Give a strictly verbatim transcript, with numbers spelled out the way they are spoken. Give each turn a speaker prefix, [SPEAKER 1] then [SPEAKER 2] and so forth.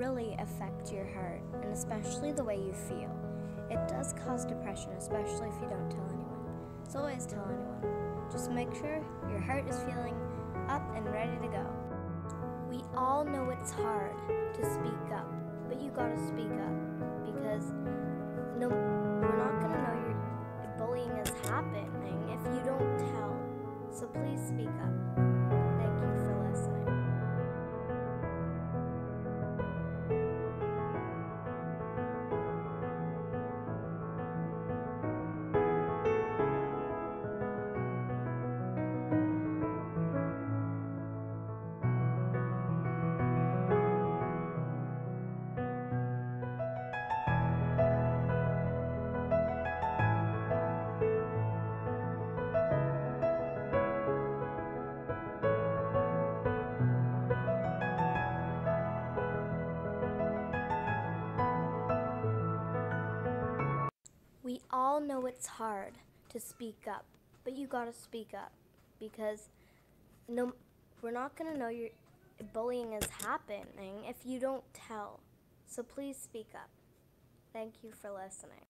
[SPEAKER 1] really affect your heart, and especially the way you feel. It does cause depression, especially if you don't tell anyone. So always tell anyone. Just make sure your heart is feeling up and ready to go. We all know it's hard to speak up, but you gotta speak up because no, we're not gonna know your bullying is happening if you don't tell. So please speak up. Thank you for listening. We all know it's hard to speak up, but you gotta speak up because no, we're not gonna know your bullying is happening if you don't tell. So please speak up. Thank you for listening.